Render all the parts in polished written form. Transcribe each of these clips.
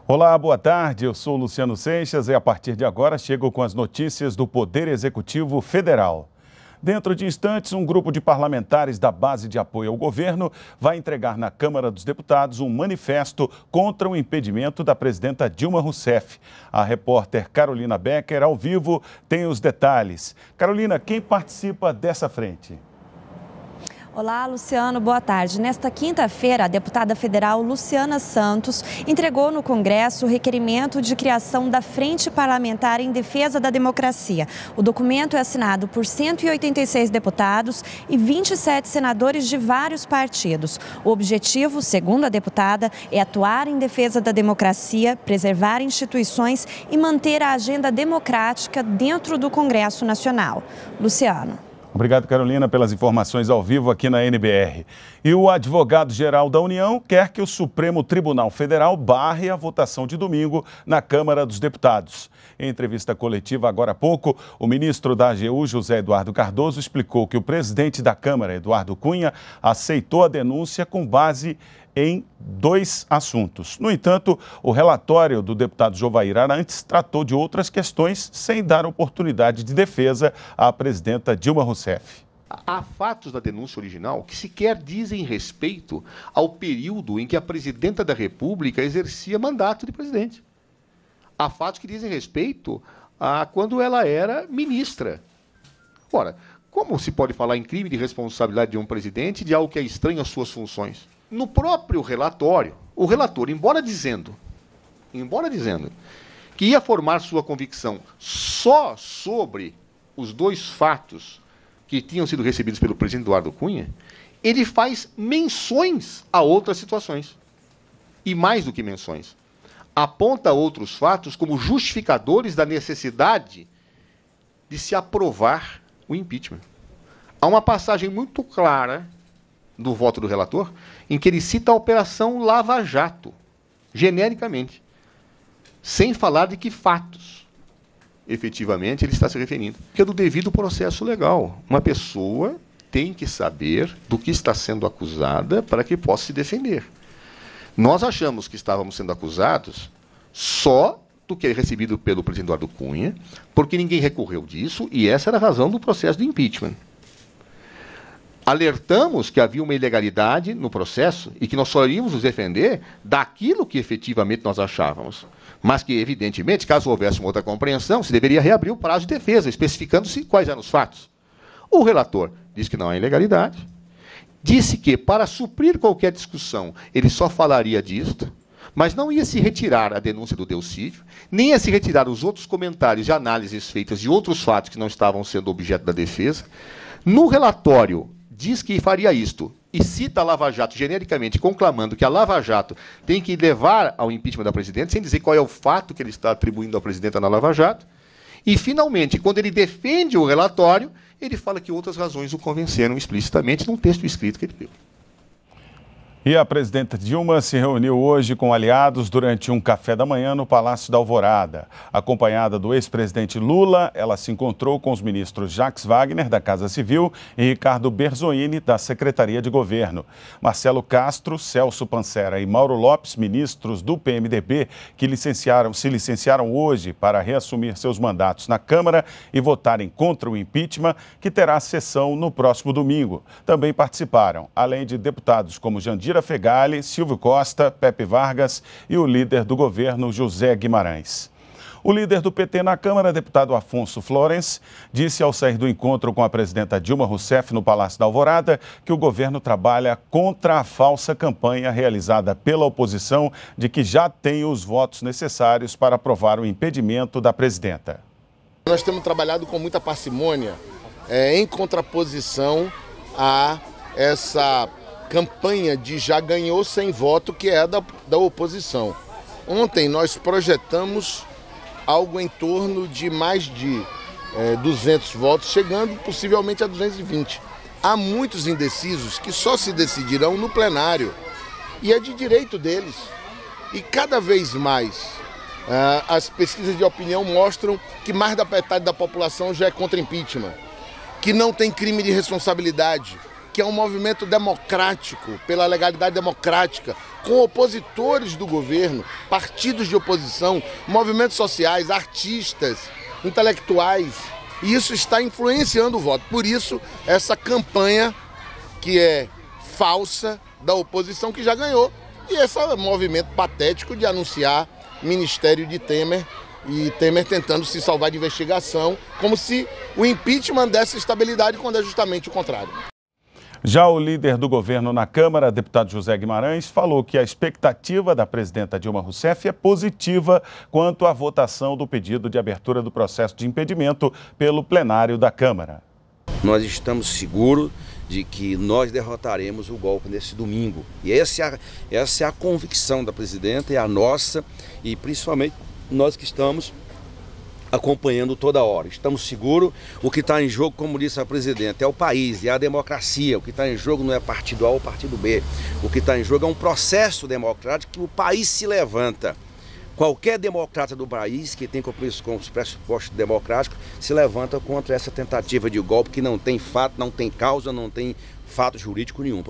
Olá, boa tarde. Eu sou Luciano Seixas e a partir de agora chego com as notícias do Poder Executivo Federal. Dentro de instantes, um grupo de parlamentares da base de apoio ao governo vai entregar na Câmara dos Deputados um manifesto contra o impedimento da presidenta Dilma Rousseff. A repórter Carolina Becker, ao vivo, tem os detalhes. Carolina, quem participa dessa frente? Olá, Luciano, boa tarde. Nesta quinta-feira, a deputada federal Luciana Santos entregou no Congresso o requerimento de criação da Frente Parlamentar em Defesa da Democracia. O documento é assinado por 186 deputados e 27 senadores de vários partidos. O objetivo, segundo a deputada, é atuar em defesa da democracia, preservar instituições e manter a agenda democrática dentro do Congresso Nacional. Luciano. Obrigado, Carolina, pelas informações ao vivo aqui na NBR. E o advogado-geral da União quer que o Supremo Tribunal Federal barre a votação de domingo na Câmara dos Deputados. Em entrevista coletiva agora há pouco, o ministro da AGU, José Eduardo Cardoso, explicou que o presidente da Câmara, Eduardo Cunha, aceitou a denúncia com base em dois assuntos. No entanto, o relatório do deputado Jovair Arantes tratou de outras questões sem dar oportunidade de defesa à presidenta Dilma Rousseff. Há fatos da denúncia original que sequer dizem respeito ao período em que a presidenta da República exercia mandato de presidente. Há fatos que dizem respeito a quando ela era ministra. Ora, como se pode falar em crime de responsabilidade de um presidente de algo que é estranho às suas funções? No próprio relatório, o relator, embora dizendo que ia formar sua convicção só sobre os dois fatos que tinham sido recebidos pelo presidente Eduardo Cunha, ele faz menções a outras situações. E mais do que menções, aponta outros fatos como justificadores da necessidade de se aprovar o impeachment. Há uma passagem muito clara do voto do relator, em que ele cita a Operação Lava Jato, genericamente, sem falar de que fatos, efetivamente, ele está se referindo. Que é do devido processo legal. Uma pessoa tem que saber do que está sendo acusada para que possa se defender. Nós achamos que estávamos sendo acusados só do que é recebido pelo presidente Eduardo Cunha, porque ninguém recorreu disso, e essa era a razão do processo de impeachment. Alertamos que havia uma ilegalidade no processo e que nós só iríamos nos defender daquilo que efetivamente nós achávamos. Mas que, evidentemente, caso houvesse uma outra compreensão, se deveria reabrir o prazo de defesa, especificando-se quais eram os fatos. O relator disse que não há ilegalidade, disse que, para suprir qualquer discussão, ele só falaria disto, mas não ia se retirar a denúncia do Delcídio, nem ia se retirar os outros comentários e análises feitas de outros fatos que não estavam sendo objeto da defesa. No relatório, diz que faria isto e cita a Lava Jato genericamente, conclamando que a Lava Jato tem que levar ao impeachment da presidenta, sem dizer qual é o fato que ele está atribuindo à presidenta na Lava Jato. E, finalmente, quando ele defende o relatório, ele fala que outras razões o convenceram explicitamente num texto escrito que ele deu. E a presidenta Dilma se reuniu hoje com aliados durante um café da manhã no Palácio da Alvorada. Acompanhada do ex-presidente Lula, ela se encontrou com os ministros Jacques Wagner, da Casa Civil, e Ricardo Berzolini, da Secretaria de Governo. Marcelo Castro, Celso Pancera e Mauro Lopes, ministros do PMDB, que se licenciaram hoje para reassumir seus mandatos na Câmara e votarem contra o impeachment, que terá sessão no próximo domingo. Também participaram, além de deputados como Jandira Fegali, Silvio Costa, Pepe Vargas e o líder do governo, José Guimarães. O líder do PT na Câmara, deputado Afonso Florence, disse ao sair do encontro com a presidenta Dilma Rousseff no Palácio da Alvorada que o governo trabalha contra a falsa campanha realizada pela oposição de que já tem os votos necessários para aprovar o impedimento da presidenta. Nós temos trabalhado com muita parcimônia em contraposição a essa campanha de já ganhou sem voto, que é da oposição. Ontem nós projetamos algo em torno de mais de 200 votos, chegando possivelmente a 220. Há muitos indecisos que só se decidirão no plenário, e é de direito deles. E cada vez mais as pesquisas de opinião mostram que mais da metade da população já é contra impeachment, que não tem crime de responsabilidade, que é um movimento democrático, pela legalidade democrática, com opositores do governo, partidos de oposição, movimentos sociais, artistas, intelectuais. E isso está influenciando o voto. Por isso, essa campanha que é falsa da oposição que já ganhou. E esse movimento patético de anunciar ministério de Temer e Temer tentando se salvar de investigação, como se o impeachment desse estabilidade, quando é justamente o contrário. Já o líder do governo na Câmara, deputado José Guimarães, falou que a expectativa da presidenta Dilma Rousseff é positiva quanto à votação do pedido de abertura do processo de impedimento pelo plenário da Câmara. Nós estamos seguros de que nós derrotaremos o golpe nesse domingo. E essa é a convicção da presidenta, é a nossa, e principalmente nós que estamos acompanhando toda hora. Estamos seguros, o que está em jogo, como disse a presidenta, é o país, é a democracia. O que está em jogo não é partido A ou partido B. O que está em jogo é um processo democrático que o país se levanta. Qualquer democrata do país que tem compromisso com os pressupostos democráticos se levanta contra essa tentativa de golpe que não tem fato, não tem causa, não tem fato jurídico nenhum.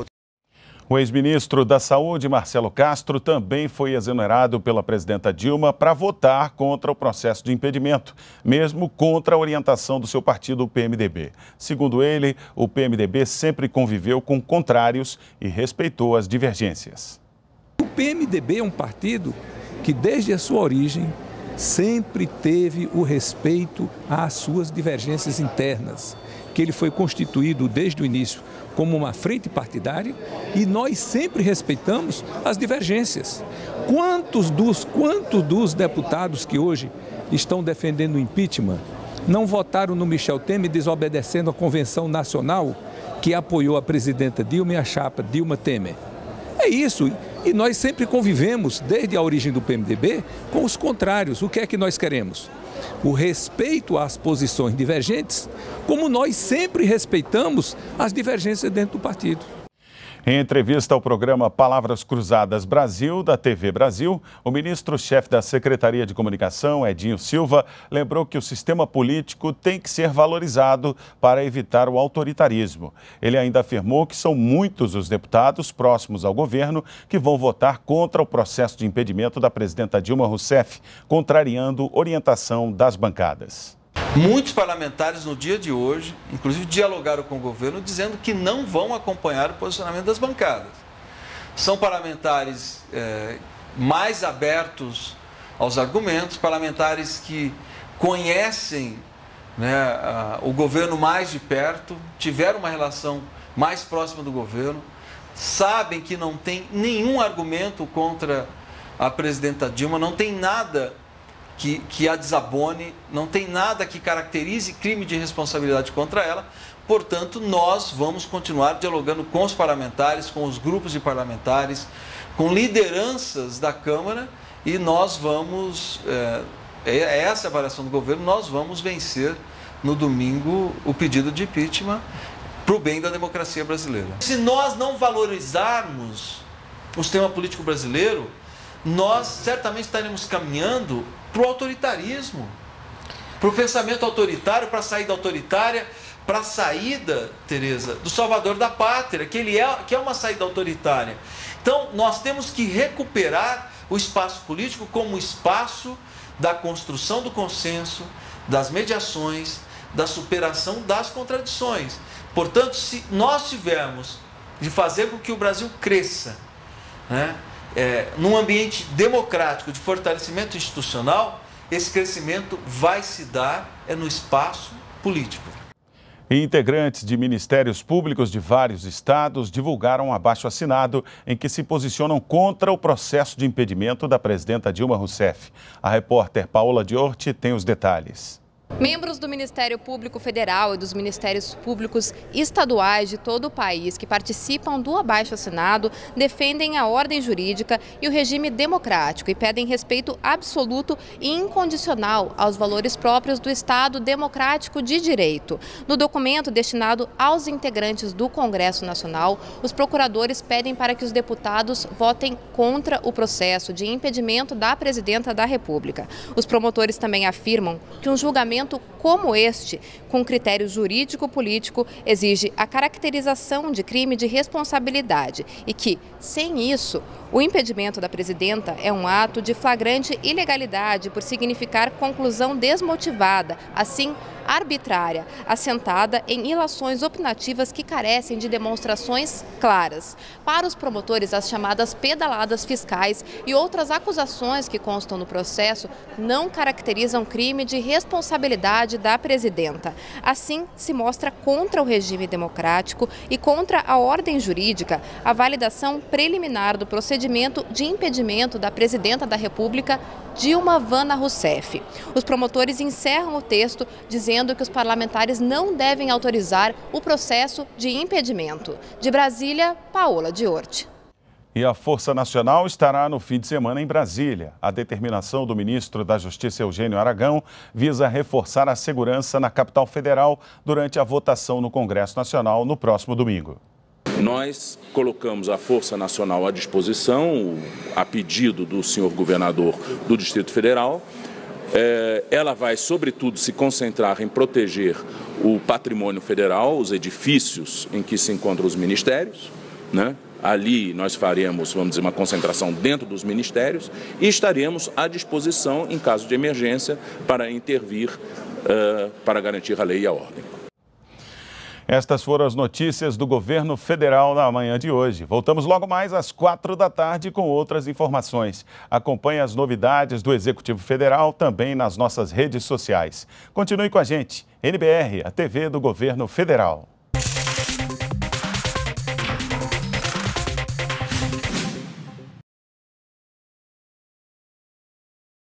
O ex-ministro da Saúde, Marcelo Castro, também foi exonerado pela presidenta Dilma para votar contra o processo de impedimento, mesmo contra a orientação do seu partido, o PMDB. Segundo ele, o PMDB sempre conviveu com contrários e respeitou as divergências. O PMDB é um partido que desde a sua origem sempre teve o respeito às suas divergências internas, que ele foi constituído desde o início como uma frente partidária e nós sempre respeitamos as divergências. Quantos dos deputados que hoje estão defendendo o impeachment não votaram no Michel Temer desobedecendo a Convenção Nacional que apoiou a presidenta Dilma e a chapa Dilma Temer? É isso, e nós sempre convivemos, desde a origem do PMDB, com os contrários. O que é que nós queremos? O respeito às posições divergentes, como nós sempre respeitamos as divergências dentro do partido. Em entrevista ao programa Palavras Cruzadas Brasil, da TV Brasil, o ministro-chefe da Secretaria de Comunicação, Edinho Silva, lembrou que o sistema político tem que ser valorizado para evitar o autoritarismo. Ele ainda afirmou que são muitos os deputados próximos ao governo que vão votar contra o processo de impedimento da presidenta Dilma Rousseff, contrariando orientação das bancadas. Muitos parlamentares no dia de hoje, inclusive dialogaram com o governo, dizendo que não vão acompanhar o posicionamento das bancadas. São parlamentares mais abertos aos argumentos, parlamentares que conhecem, né, o governo mais de perto, tiveram uma relação mais próxima do governo, sabem que não tem nenhum argumento contra a presidenta Dilma, não tem nada que a desabone, não tem nada que caracterize crime de responsabilidade contra ela. Portanto, nós vamos continuar dialogando com os parlamentares, com os grupos de parlamentares, com lideranças da Câmara e nós vamos, essa é a avaliação do governo, nós vamos vencer no domingo o pedido de impeachment para o bem da democracia brasileira. Se nós não valorizarmos o sistema político brasileiro, nós certamente estaremos caminhando para o autoritarismo, para o pensamento autoritário, para a saída autoritária, para a saída, Tereza, do salvador da pátria, que é uma saída autoritária. Então, nós temos que recuperar o espaço político como espaço da construção do consenso, das mediações, da superação das contradições. Portanto, se nós tivermos de fazer com que o Brasil cresça, né, num ambiente democrático de fortalecimento institucional, esse crescimento vai se dar no espaço político. E integrantes de ministérios públicos de vários estados divulgaram um abaixo-assinado em que se posicionam contra o processo de impedimento da presidenta Dilma Rousseff. A repórter Paola Diorti tem os detalhes. Membros do Ministério Público Federal e dos Ministérios Públicos Estaduais de todo o país que participam do abaixo-assinado defendem a ordem jurídica e o regime democrático e pedem respeito absoluto e incondicional aos valores próprios do Estado democrático de direito. No documento destinado aos integrantes do Congresso Nacional, os procuradores pedem para que os deputados votem contra o processo de impedimento da presidenta da República. Os promotores também afirmam que um julgamento procedimento como este, com critério jurídico-político, exige a caracterização de crime de responsabilidade e que, sem isso, o impedimento da presidenta é um ato de flagrante ilegalidade por significar conclusão desmotivada, assim arbitrária, assentada em ilações opinativas que carecem de demonstrações claras. Para os promotores, as chamadas pedaladas fiscais e outras acusações que constam no processo não caracterizam crime de responsabilidade da presidenta. Assim, se mostra contra o regime democrático e contra a ordem jurídica a validação preliminar do procedimento de impedimento da presidenta da República, Dilma Havana Rousseff. Os promotores encerram o texto dizendo que os parlamentares não devem autorizar o processo de impedimento. De Brasília, Paola Diorti. E a Força Nacional estará no fim de semana em Brasília. A determinação do ministro da Justiça, Eugênio Aragão, visa reforçar a segurança na capital federal durante a votação no Congresso Nacional no próximo domingo. Nós colocamos a Força Nacional à disposição, a pedido do senhor governador do Distrito Federal. Ela vai, sobretudo, se concentrar em proteger o patrimônio federal, os edifícios em que se encontram os ministérios, né? Ali nós faremos, vamos dizer, uma concentração dentro dos ministérios e estaremos à disposição, em caso de emergência, para intervir para garantir a lei e a ordem. Estas foram as notícias do governo federal na manhã de hoje. Voltamos logo mais às 4 da tarde com outras informações. Acompanhe as novidades do Executivo Federal também nas nossas redes sociais. Continue com a gente. NBR, a TV do Governo Federal.